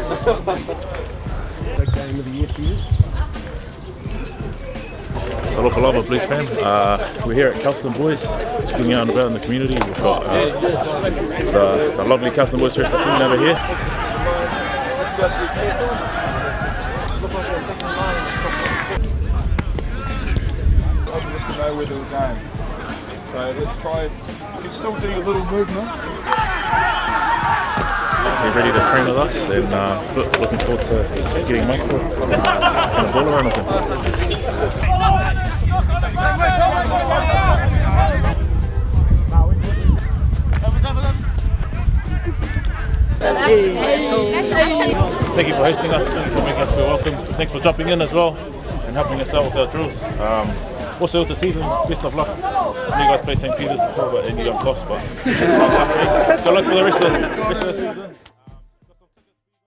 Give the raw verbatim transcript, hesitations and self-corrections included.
Big game of the year for you. So look, I'm a Blues fan. Uh, we're here at Kelston Boys, just going out and about in the community. We've got uh, the, the lovely Kelston Boys Rest team over here. Just to know where they're going. So let's try, you can still do your little movement. Be ready to train with us, and uh, look, looking forward to getting a for uh, and a ball around with them. Thank you for hosting us, thanks for making us feel welcome, thanks for jumping in as well and helping us out with our drills. Um, also with the season, best of luck. I know you guys played Saint Peter's before, but and you got lost, but good luck for the rest of, rest of the season.